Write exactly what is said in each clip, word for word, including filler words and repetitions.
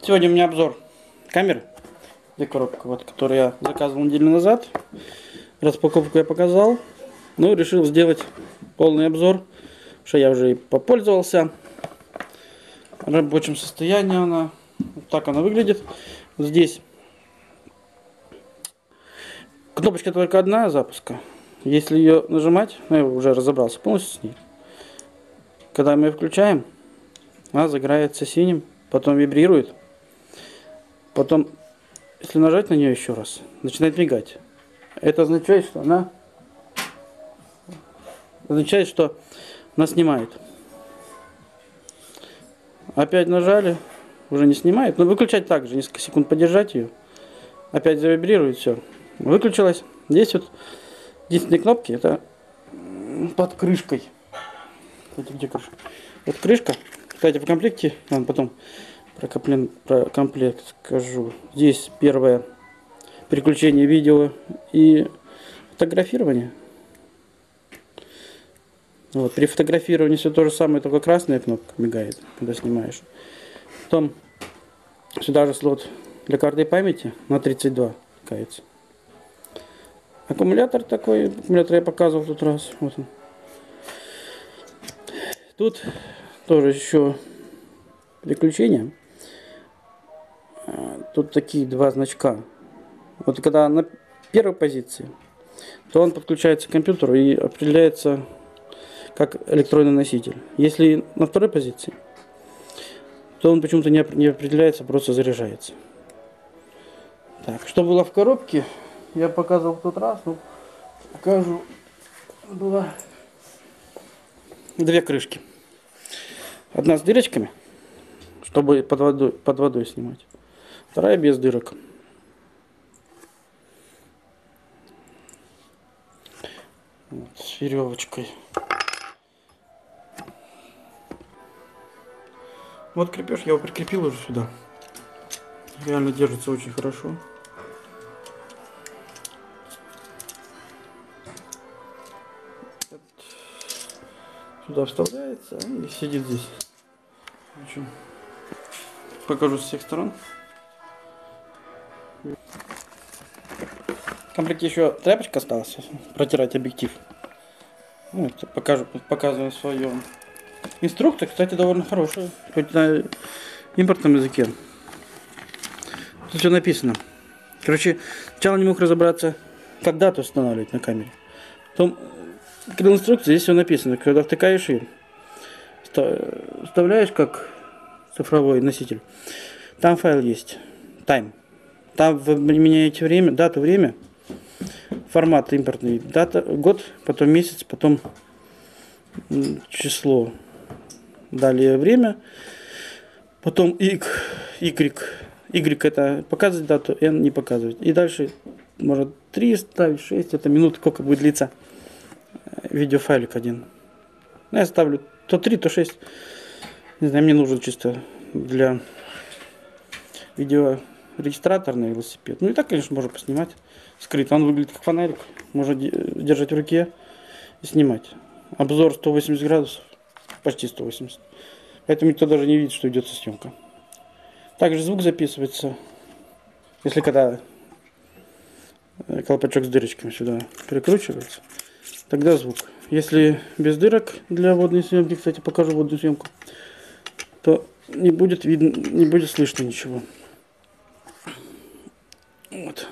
Сегодня у меня обзор камеры, где коробка, вот, которую я заказывал неделю назад. Распаковку я показал, но решил сделать полный обзор, что я уже и попользовался. В рабочем состоянии она, вот так она выглядит. Здесь кнопочка только одна запуска. Если ее нажимать, ну, я уже разобрался полностью с ней. Когда мы ее включаем, она загорается синим, потом вибрирует. Потом, если нажать на нее еще раз, начинает мигать. Это означает, что она означает, что она снимает. Опять нажали, уже не снимает. Но выключать также, несколько секунд подержать ее. Опять завибрирует, все. Выключилась. Здесь вот единственные кнопки, это под крышкой. Кстати, где крышка? Вот крышка. Кстати, в комплекте, ладно, потом про, комплект, про комплект скажу. Здесь первое переключение видео и фотографирование. Вот, при фотографировании все то же самое, только красная кнопка мигает, когда снимаешь. Потом сюда же слот для карты памяти на тридцать два кается. Аккумулятор такой, аккумулятор я показывал в тот раз. Вот он. Тут тоже еще переключение. Тут такие два значка. Вот когда на первой позиции, то он подключается к компьютеру и определяется как электронный носитель. Если на второй позиции, то он почему-то не определяется, просто заряжается. Так, что было в коробке, я показывал в тот раз, но покажу. Было две крышки. Одна с дырочками, чтобы под водой, под водой снимать. Вторая без дырок. Вот, с веревочкой. Вот крепеж, я его прикрепил уже сюда. Реально держится очень хорошо. Сюда вставляется и сидит здесь. В общем, покажу с всех сторон. В комплекте еще тряпочка осталась, протирать объектив. Вот, покажу, показываю свою инструкцию. Кстати, довольно хорошая, хоть на импортном языке. Тут все написано. Короче, сначала не мог разобраться, как дату устанавливать на камере. Потом открыл инструкцию, здесь все написано. Когда втыкаешь ее, вставляешь как цифровой носитель. Там файл есть, time. Там вы меняете время, дату, время, формат импортный, дата, год, потом месяц, потом число, далее время, потом y, y, y это показывать дату, n не показывать. И дальше можно три ставить, шесть, это минут, сколько будет длиться видеофайлик один. Я ставлю то три, то шесть. Не знаю, мне нужен чисто для видео регистратор на велосипед. Ну и так, конечно, можно поснимать скрыто. Он выглядит как фонарик. Можно держать в руке и снимать. Обзор сто восемьдесят градусов. Почти сто восемьдесят. Поэтому никто даже не видит, что идет съемка. Также звук записывается. Если когда колпачок с дырочками сюда перекручивается, тогда звук. Если без дырок для водной съемки, кстати, покажу водную съемку, то не будет видно, не будет слышно ничего. Вот.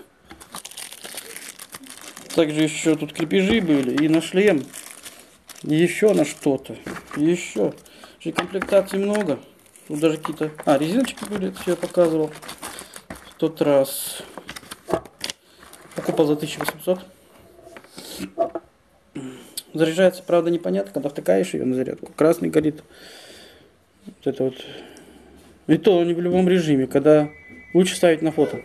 Также еще тут крепежи были и на шлем, и еще на что-то, еще. И комплектаций много. Тут даже какие-то... А, резиночки были, это все я показывал в тот раз. Покупал за тысячу восемьсот. Заряжается, правда, непонятно, когда втыкаешь ее на зарядку. Красный горит. Вот это вот. И то не в любом режиме, когда лучше ставить на фото.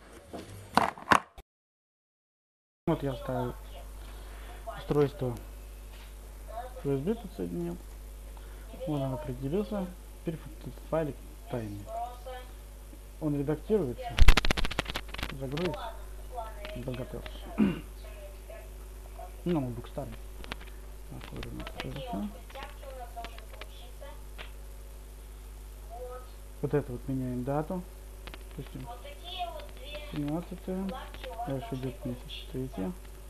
Вот я ставил устройство ю эс би подсоединил. Вот он определился. Теперь этот файлик тайный. Он редактируется. Загрузится. Подготовился. Ну, ноутбук старый. Вот это вот меняем дату. допустим, семнадцатое, дальше идет месяц третье,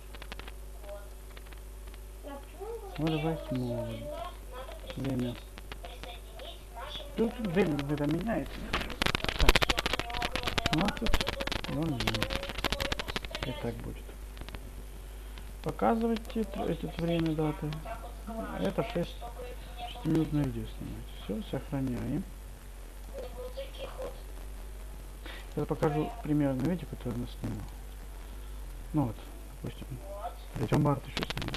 вот восьмое, время. Тут время это меняется. Так, семнадцать ноль ноль. И так будет. Показывайте это время даты. Это шесть минутное видео снимать. Все, сохраняем. Я покажу примерно видео, которое у нас снимал. Ну вот, допустим, третьего марта еще снимал.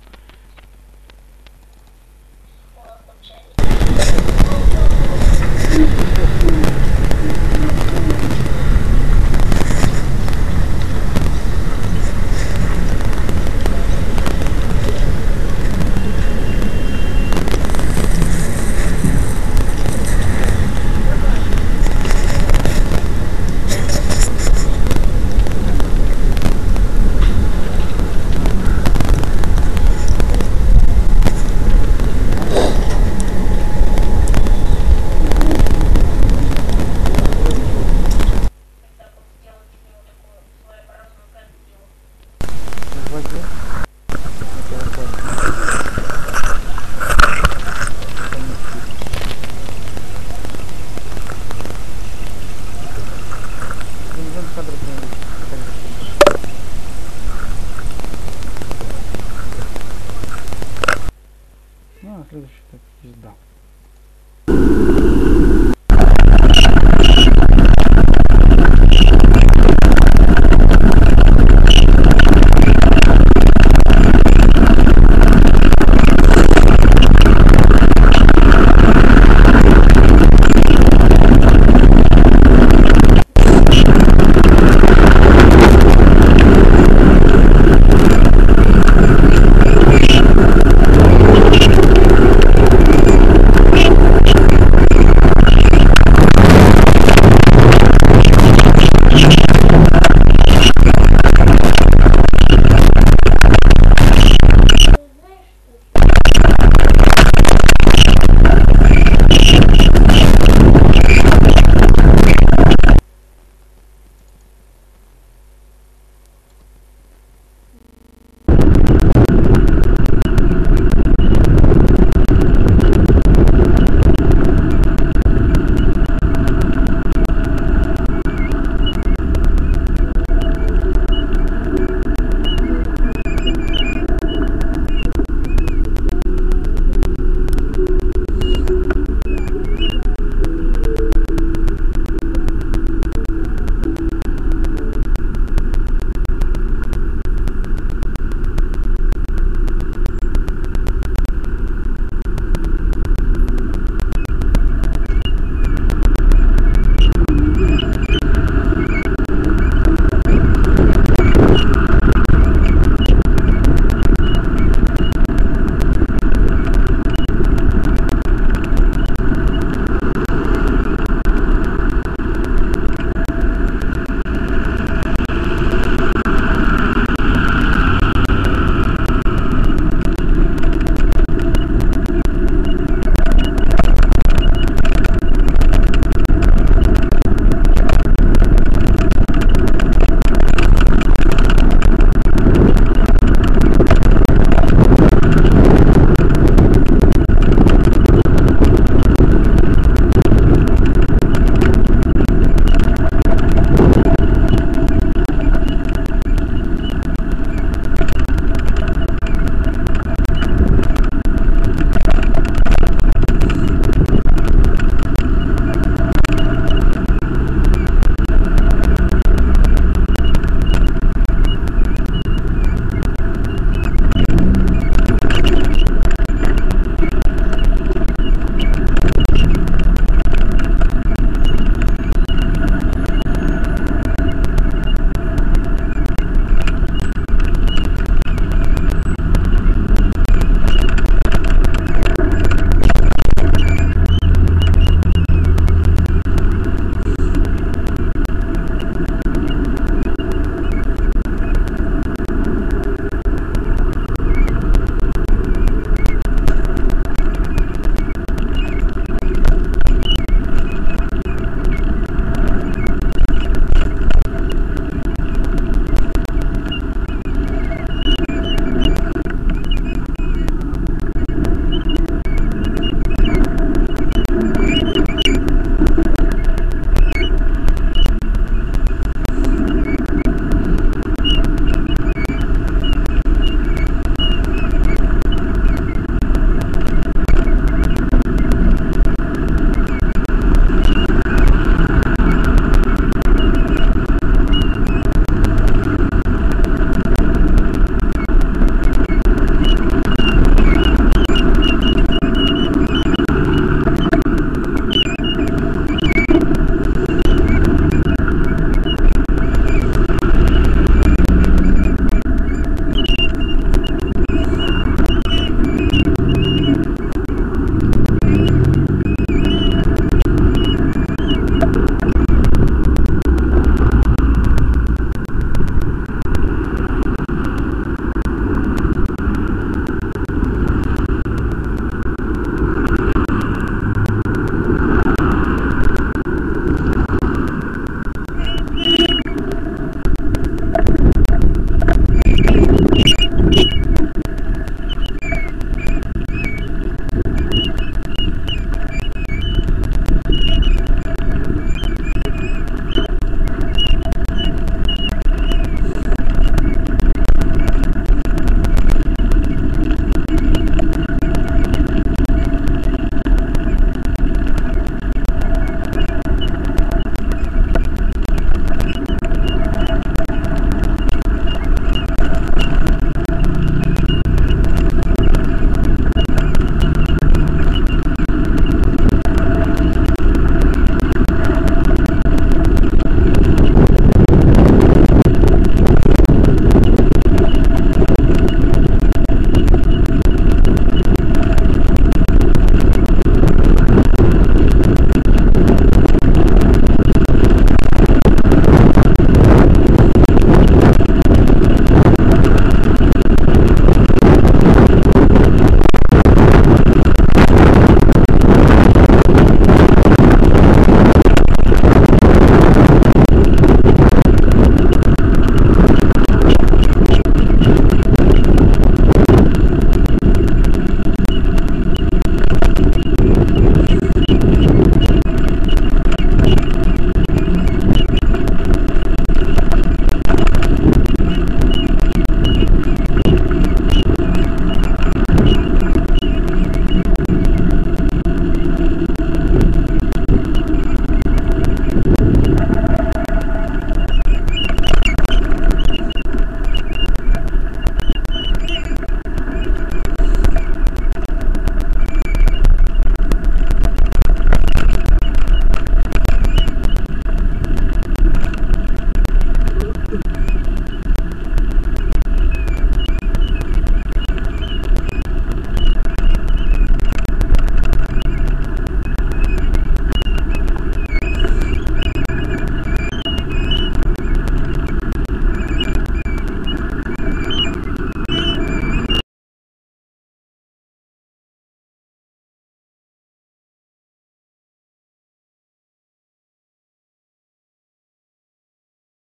Ну, а следующий так, езда.